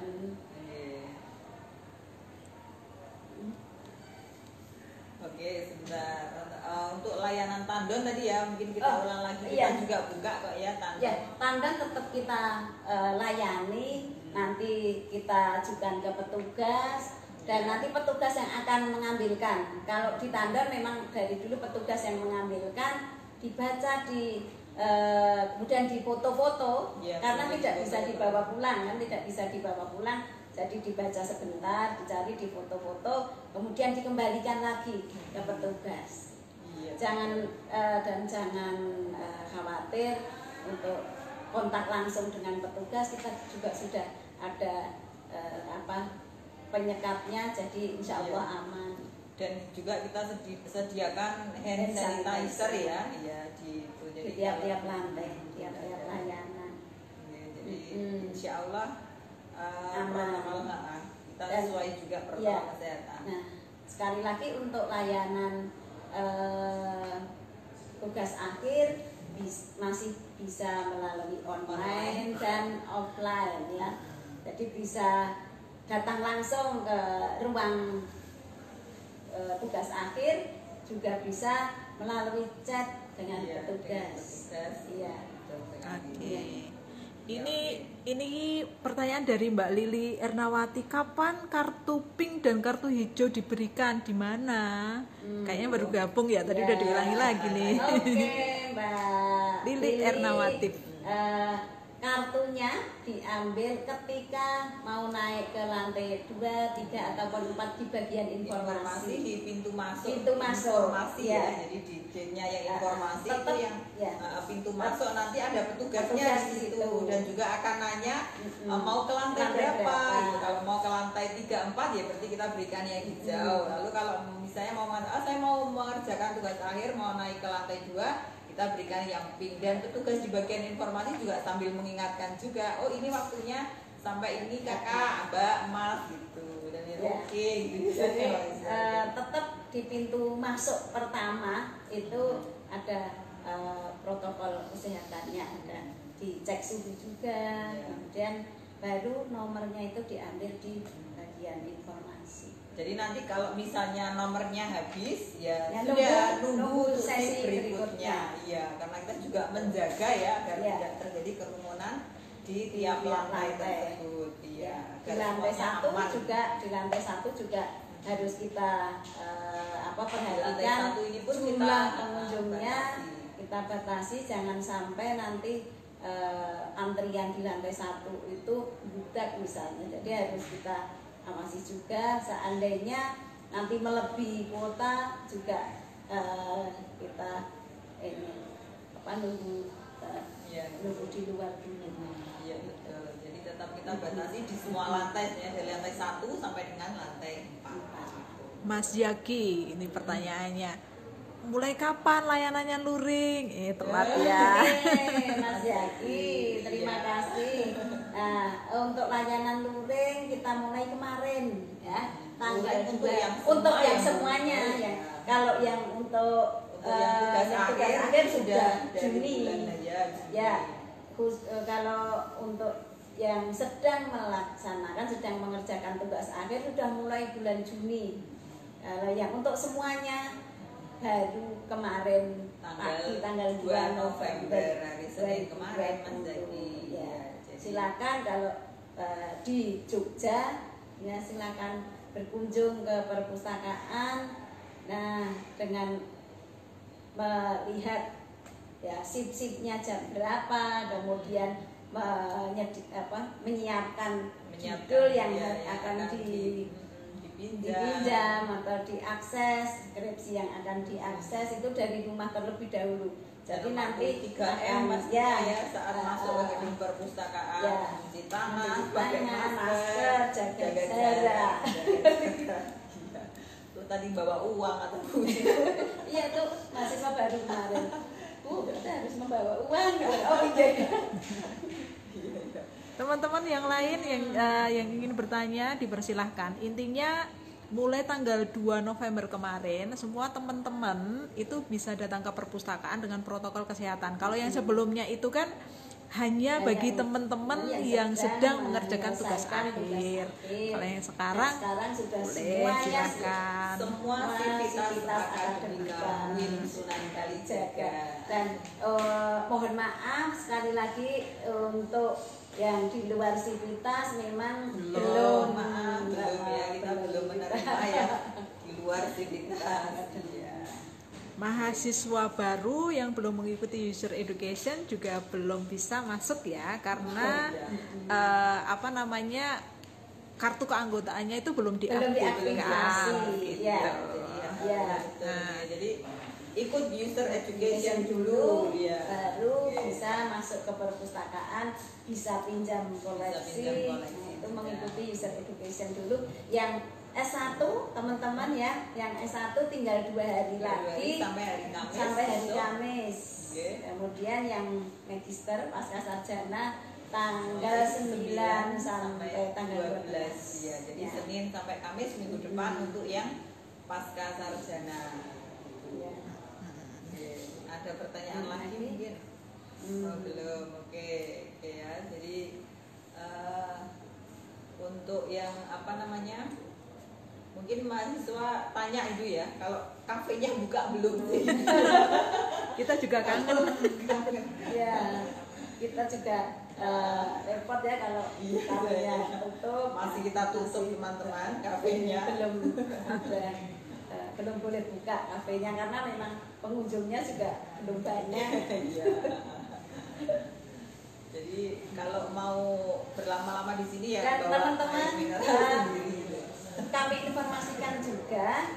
Oke, sebentar. Untuk layanan tandon tadi ya, mungkin kita ulang lagi. Kita juga buka kok ya tandon. Ya, tandon tetap kita layani. Nanti kita ajukan ke petugas. Dan nanti petugas yang akan mengambilkan. Kalau di tandon memang dari dulu petugas yang mengambilkan, dibaca kemudian difoto-foto ya, karena tidak bisa dibawa pulang kan, tidak bisa dibawa pulang. Jadi dibaca sebentar, dicari, difoto-foto, kemudian dikembalikan lagi ke petugas. Iya. Jangan khawatir untuk kontak langsung dengan petugas. Kita juga sudah ada penyekatnya, jadi insya Allah aman. Dan juga kita sediakan hand sanitizer ya, di tiap-tiap lantai, tiap-tiap layanan. Ya, jadi insya Allah aman. Kita sesuai juga protokol kesehatan. Nah, sekali lagi untuk layanan tugas akhir masih bisa melalui online dan offline ya. Jadi bisa datang langsung ke ruang tugas akhir, juga bisa melalui chat dengan petugas. Iya. Oke. Ini pertanyaan dari Mbak Lili Ernawati, kapan kartu pink dan kartu hijau diberikan, di mana? Kayaknya baru gabung ya, tadi udah diulangi lagi nih. Oke, Mbak Lili Ernawati. Kartunya diambil ketika mau naik ke lantai 2, 3 ataupun 4 di bagian informasi di pintu masuk. Informasi ya. Jadi di D-nya yang informasi tetap, itu yang pintu masuk, nanti ada petugasnya di situ dan juga akan nanya mau ke lantai berapa. Gitu. Kalau mau ke lantai 3, 4 ya berarti kita berikan yang hijau. Lalu kalau misalnya saya mau mengerjakan tugas akhir, mau naik ke lantai 2, kita berikan yang pink. Dan petugas di bagian informasi juga sambil mengingatkan juga, oh ini waktunya sampai ini kakak, mbak, mas gitu. Dan oke gitu. Jadi tetap di pintu masuk pertama itu ada protokol kesehatannya, ada dicek suhu juga, kemudian baru nomornya itu diambil di bagian informasi. Jadi nanti kalau misalnya nomornya habis ya sudah nunggu sesi berikutnya. Iya, karena kita juga menjaga ya agar tidak terjadi kerumunan di tiap lantai tersebut. Iya. Di lantai 1 juga harus kita perhatikan jumlah pengunjungnya, kita batasi, jangan sampai nanti antrian di lantai 1 itu budak misalnya. Jadi harus kita awasi juga, seandainya nanti melebihi kuota juga kita nunggu di luar dulu. Iya betul. Jadi tetap kita batasi di semua lantai ya, dari lantai 1 sampai dengan lantai 4. Mas Yaki, ini pertanyaannya, mulai kapan layanannya luring? Telat ya. Mas Yaki, terima kasih. Nah, untuk layanan luring kita mulai kemarin ya. Tanggal untuk yang semuanya ya. Kalau yang untuk tugas akhir sudah Juni. Ya. Kalau untuk yang sedang melaksanakan, sedang mengerjakan tugas akhir sudah mulai bulan Juni. Kalau yang untuk semuanya baru kemarin tanggal 2 November hari Senin kemarin Mas Zaki. Ya. Silakan kalau di Jogja ya, silakan berkunjung ke perpustakaan. Nah, dengan melihat ya sip-sipnya jam berapa, kemudian menyiapkan judul yang akan dipinjam atau diakses, skripsi yang akan diakses itu dari rumah terlebih dahulu. Jadi nanti 3M pastinya ya saat masuk ke gedung perpustakaan, cuci tangan, pakai masker, jaga jarak. Tuh tadi bawa uang atau Iya tuh mahasiswa baru kemarin. Bu, kita harus membawa uang. Oh iya. Teman-teman yang lain yang ingin bertanya dipersilahkan. Intinya mulai tanggal 2 November kemarin semua teman-teman itu bisa datang ke perpustakaan dengan protokol kesehatan. Kalau yang sebelumnya itu kan hanya bagi teman-teman yang sedang mengerjakan tugas akhir. Kalau yang sekarang sudah boleh silakan. Semua aktivitas akademika Sunan Kalijaga. Dan mohon maaf sekali lagi untuk yang di luar sivitas memang belum ya, kita belum menerima ya di luar sivitas. Mahasiswa baru yang belum mengikuti user education juga belum bisa masuk ya karena kartu keanggotaannya itu belum diaktifkan gitu. Jadi ikut user education dulu ya. Baru bisa masuk ke perpustakaan, bisa pinjam koleksi. Itu mengikuti user education dulu. Yang S1 teman-teman ya, yang S1 tinggal 2 hari lagi sampai hari Kamis. Kemudian yang magister pasca sarjana tanggal 9 sampai tanggal 12 ya. Jadi Senin sampai Kamis minggu depan untuk yang pasca sarjana. Ada pertanyaan lagi mungkin? Belum. Oke ya. Jadi untuk yang mungkin mahasiswa tanya itu ya, kalau kafenya buka belum sih? Kita juga kangen. Ya, kita juga repot ya kalau kafenya tutup. Masih kita tutup teman-teman kafenya. Belum boleh buka kafenya karena memang pengunjungnya juga belum banyak. Jadi kalau mau berlama-lama di sini ya dan teman-teman kami informasikan juga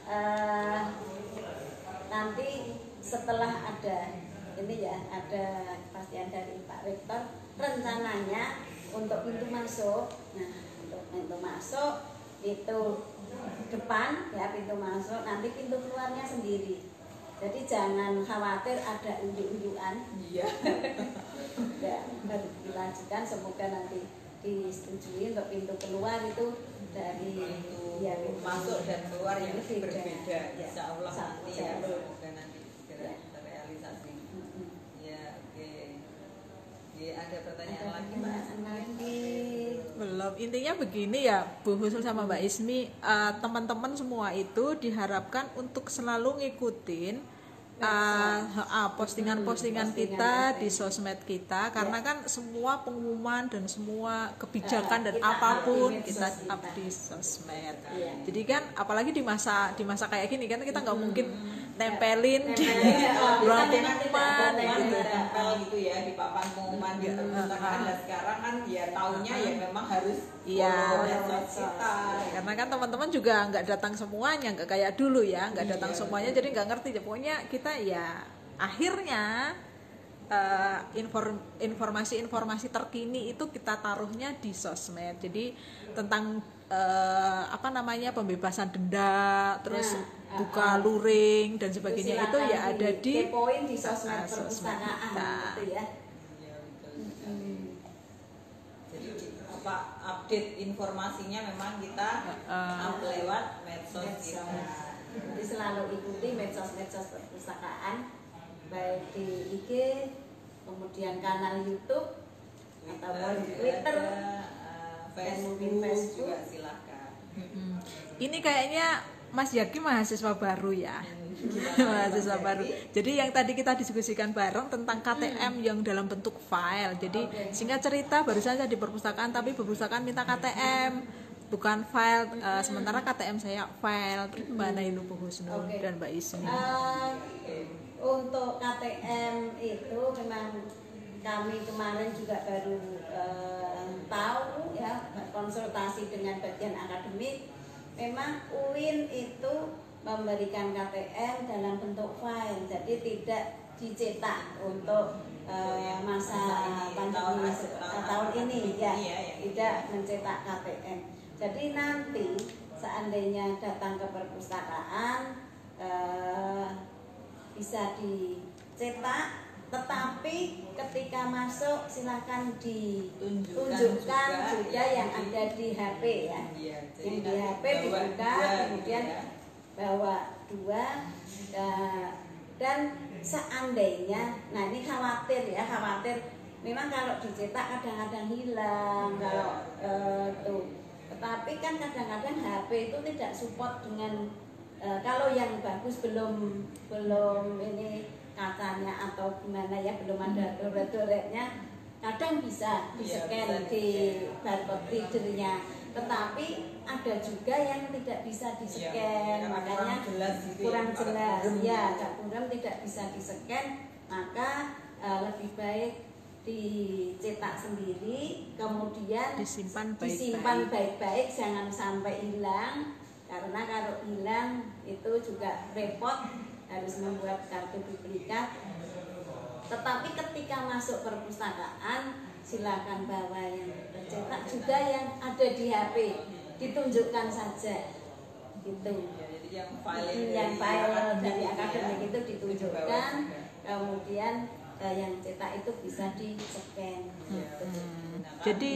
nanti setelah ada kepastian dari Pak Rektor, rencananya untuk pintu masuk, untuk pintu masuk itu depan ya, pintu masuk, nanti pintu keluarnya sendiri. Jadi jangan khawatir ada unjuk-unjukan. Iya. Ya, baru dilanjutkan, semoga nanti disetujui untuk pintu keluar itu dari pintu masuk dan keluar yang berbeda. Ya. Insya Allah nanti ya, semoga nanti segera terrealisasi. Ya, oke. Ada pertanyaan lagi Mas? Belum. Intinya begini ya Bu Husnul sama Mbak Ismi, teman-teman semua itu diharapkan untuk selalu ngikutin postingan-postingan kita di sosmed kita, karena kan semua pengumuman dan semua kebijakan dan apapun kita up di sosmed. Jadi kan apalagi di masa kayak gini kan kita nggak mungkin nempelin di ruang pengumuman gitu, tempel gitu ya di papan pengumuman di perpustakaan. Dan sekarang kan ya taunya ya memang harus medsos kita. Karena kan teman-teman juga nggak datang semuanya, nggak kayak dulu ya, nggak datang semuanya, jadi nggak ngerti. Pokoknya kita ya akhirnya informasi-informasi terkini itu kita taruhnya di sosmed. Jadi tentang pembebasan denda, terus buka luring dan sebagainya itu ya ada di poin di sosmed perpustakaan gitu ya. Jadi update informasinya memang kita lewat medsos kita. Jadi selalu ikuti medsos perpustakaan, baik di IG, kemudian kanal YouTube atau Twitter, Facebook juga silakan. Ini kayaknya Mas Yaki mahasiswa baru ya. Mahasiswa baru. Jadi yang tadi kita diskusikan bareng tentang KTM yang dalam bentuk file. Jadi singkat cerita baru saja di perpustakaan, tapi perpustakaan minta KTM bukan file, sementara KTM saya file. Gimana itu Bu Husnul dan Mbak Ismi? Untuk KTM itu memang kami kemarin juga baru tahu ya, konsultasi dengan bagian akademik, memang UIN itu memberikan KTM dalam bentuk file, jadi tidak dicetak untuk masa pandemi tahun ini ya, tidak mencetak KTM. Jadi nanti seandainya datang ke perpustakaan bisa dicetak, tetapi ketika masuk silakan ditunjukkan juga yang ada di HP ya. Yang di HP dibuka, kemudian bawa 2 dan seandainya, nah ini khawatir memang kalau dicetak kadang-kadang hilang kalau tuh, tetapi kan kadang-kadang HP itu tidak support dengan kalau yang bagus belum ini kacanya atau gimana ya, belum ada doret-doretnya, kadang bisa di-scan di barcode readernya, tetapi ada juga yang tidak bisa di-scan, makanya kurang jelas ya, agak kurang, tidak bisa di-scan, maka lebih baik dicetak sendiri, kemudian disimpan baik-baik, jangan sampai hilang, karena kalau hilang itu juga repot, harus membuat kartu duplikat. Tetapi ketika masuk perpustakaan silakan bawa yang tercetak, juga yang ada di HP ditunjukkan saja gitu. Yang file dari akademik itu ditunjukkan, kemudian yang cetak itu bisa di-scan gitu. Jadi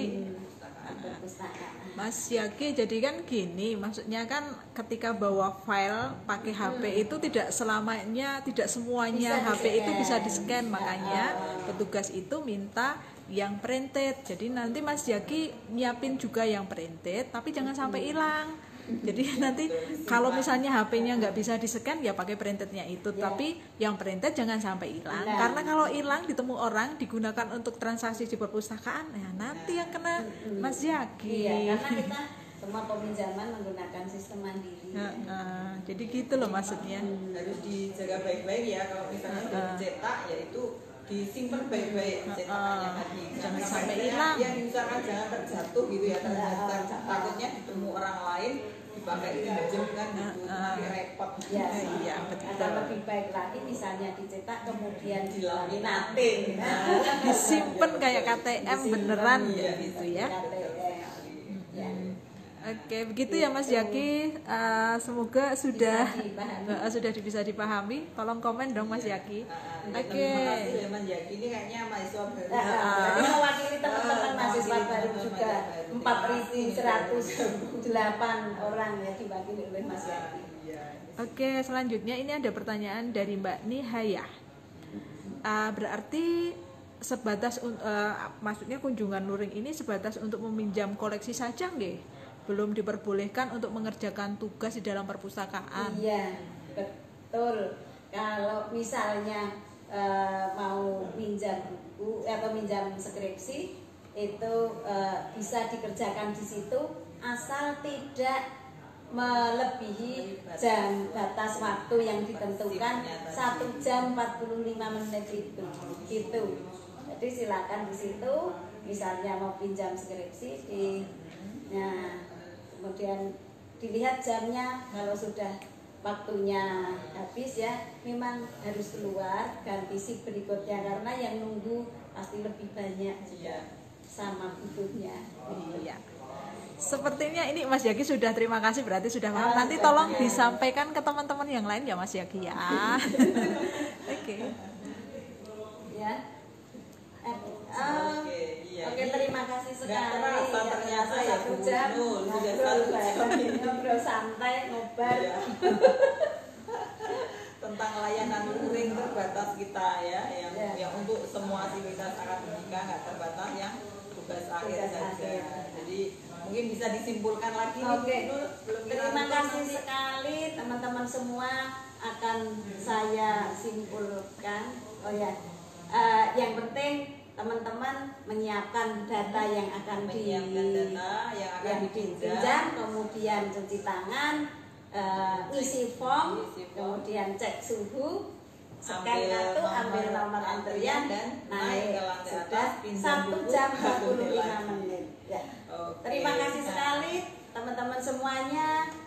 Mas Yaki, jadi kan gini, maksudnya kan ketika bawa file pakai HP itu tidak selamanya, tidak semuanya bisa HP itu bisa di-scan, makanya petugas itu minta yang printed. Jadi nanti Mas Yaki nyiapin juga yang printed, tapi jangan sampai hilang. Jadi nanti kalau misalnya HP-nya nggak bisa di-scan ya pakai printednya itu, tapi yang printed jangan sampai hilang. Karena kalau hilang ditemu orang digunakan untuk transaksi di perpustakaan, ya nanti yang kena Mas Yaki. Iya, karena kita semua peminjaman menggunakan sistem mandiri. Jadi gitu loh maksudnya. Harus dijaga baik-baik ya, kalau misalnya sudah dicetak yaitu disimpan baik-baik cetakannya tadi, jangan sampai hilang. Ya diusahakan jangan terjatuh gitu ya, takutnya ditemu orang lain dipakai pinjam kan gitu, nanti repot. Iya, atau lebih baik lagi misalnya dicetak kemudian dilaminating, disimpan kayak KTM beneran gitu ya. Oke, begitu ya Mas Yaki. Semoga sudah bisa dipahami. Tolong komen dong Mas Yaki. Oke. Terima kasih ya Mas Yaki, ini kayaknya mahasiswa baru. Jadi mewakili teman-teman mahasiswa baru juga 4.108 orang ya diwakili oleh Mas Yaki. Oke, selanjutnya ini ada pertanyaan dari Mbak Nihaya. Berarti sebatas maksudnya kunjungan luring ini sebatas untuk meminjam koleksi saja nggih? Belum diperbolehkan untuk mengerjakan tugas di dalam perpustakaan. Iya, betul. Kalau misalnya mau minjam buku atau minjam skripsi itu bisa dikerjakan di situ asal tidak melebihi jam batas waktu yang ditentukan 1 jam 45 menit itu gitu. Jadi silakan di situ, misalnya mau pinjam skripsi kemudian dilihat jamnya, kalau sudah waktunya habis ya memang harus keluar ganti shift berikutnya, karena yang nunggu pasti lebih banyak juga sama bukunya. Iya. Sepertinya ini Mas Yaki sudah, terima kasih, berarti sudah paham. Nanti tolong disampaikan ke teman-teman yang lain ya Mas Yaki ya. Oke. Ya. Oke, terima kasih sekali. Ternyata ya Bu Nul ngobrol santai, ngobrol tentang layanan luring terbatas kita ya, yang untuk semua aktivitas akademika nggak terbatas, yang tugas akhir saja. Jadi mungkin bisa disimpulkan lagi. Oke, terima kasih sekali teman-teman semua, akan saya simpulkan. Oh ya, yang penting teman-teman menyiapkan data yang akan dipinjam, kemudian cuci tangan, isi form, kemudian cek suhu, scan kartu, ambil nomor antrian dan naik ke lantai sudah atas, pinjam 1 buku, jam baru 45 lagi. menit ya. Oke. Terima kasih sekali teman-teman semuanya,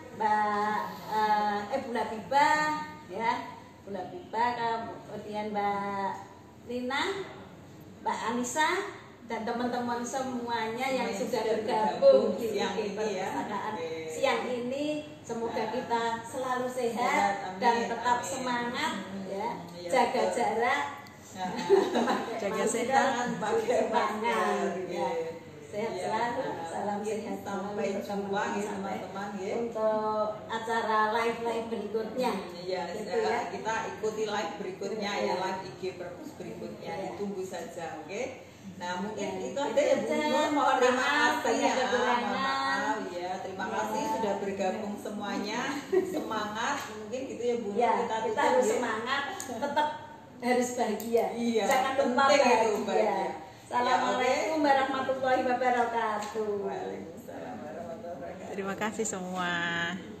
Bu Labiba ya, Bu Labiba, kemudian Mbak Lina, Mbak Anissa, dan teman-teman semuanya yang sudah bergabung di siang ini ya. perpustakaan Oke. siang ini. Semoga kita selalu sehat Amin, dan tetap amin. semangat ya, Iya, jaga betul. jarak, Jaga masker, sehat, pakai semangat masker, ya. Sehat Iya. selalu, salam Mungkin sehat sampai selalu jumpa ya sampai teman-teman ya. untuk acara live berikutnya. Iya, Gitu ya. kita ikuti live berikutnya ya, Iya. live IG Perpus berikutnya, Iya. ditunggu saja, oke? Nah, mungkin Ya, itu aja ya Bu saja. Nur. Mohon Terima maaf kasih banyak ya, kekurangan. mohon maaf ya. Terima Ya. kasih sudah bergabung semuanya. Semangat, mungkin gitu ya Bu Nur. Ya, Kita kita tutup harus ya. semangat, tetap harus bahagia. Iya, Jangan lupa penting itu, bahagia. bahagia. Assalamualaikum warahmatullahi wabarakatuh. Waalaikumsalam warahmatullahi wabarakatuh. Terima kasih semua.